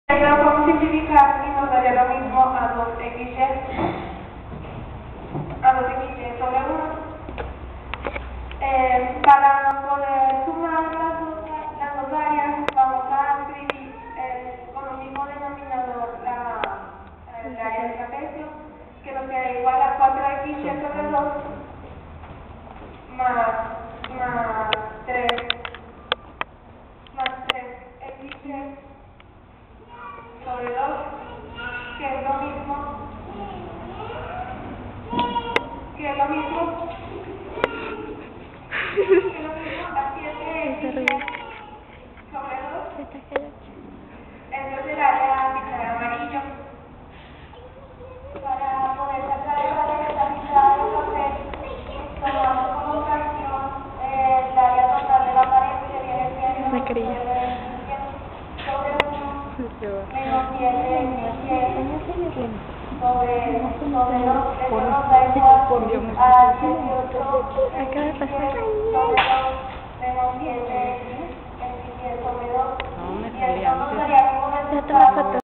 Lo podemos simplificar y nos daría lo mismo a 2xy sobre 1. Para poder sumar las dos áreas, vamos a escribir con un mismo denominador el área del trapecio, que nos queda igual a 4xy sobre 2 más 3xy sobre 2, que es lo mismo, a 7xy sobre 2. Entonces el área pintar amarillo. Para poder sacar el área de esta pintada de papel, tomamos como fracción el área total de la pared, que viene siendo 7 sobre 1 menos 7xy sobre 2. Eso nos da igual a 18 sobre 2 menos 7xy sobre 2. Y esto nos daría como resultado